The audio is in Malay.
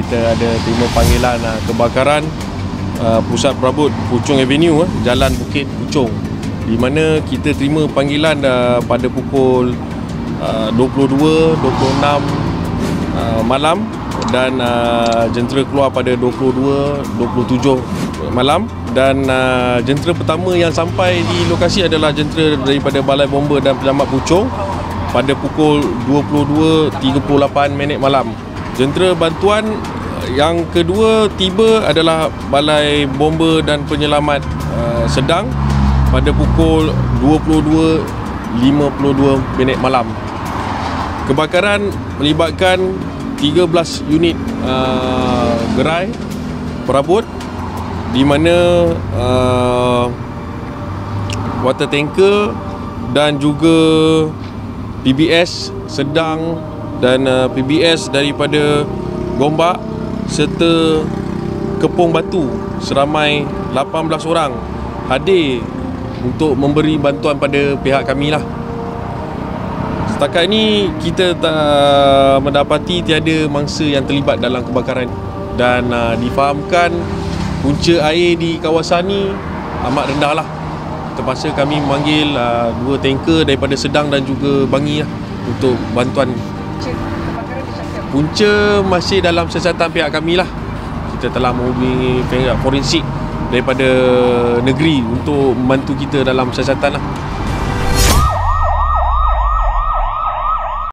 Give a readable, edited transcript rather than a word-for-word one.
kita ada terima panggilan kebakaran Pusat Perabot Puchong Avenue, Jalan Bukit Puchong, di mana kita terima panggilan pada pukul 22.26 malam dan jentera keluar pada 22.27 malam. Dan jentera pertama yang sampai di lokasi adalah jentera daripada Balai Bomba dan Penyelamat Puchong pada pukul 22.38 malam. Jentera bantuan yang kedua tiba adalah Balai Bomba dan Penyelamat Sedang pada pukul 22.52 malam. Kebakaran melibatkan 13 unit gerai perabot, di mana water tanker dan juga PBS Sedang dan PBS daripada Gombak serta Kepong Batu seramai 18 orang hadir untuk memberi bantuan pada pihak kami lah. Setakat ini kita tak mendapati tiada mangsa yang terlibat dalam kebakaran, dan difahamkan punca air di kawasan ni amat rendah lah. Terpaksa kami memanggil 2 tanker daripada Sedang dan juga Bangi lah untuk bantuan. Punca masih dalam siasatan pihak kami lah. Kita telah menghubungi pihak forensik daripada negeri untuk membantu kita dalam siasatan lah.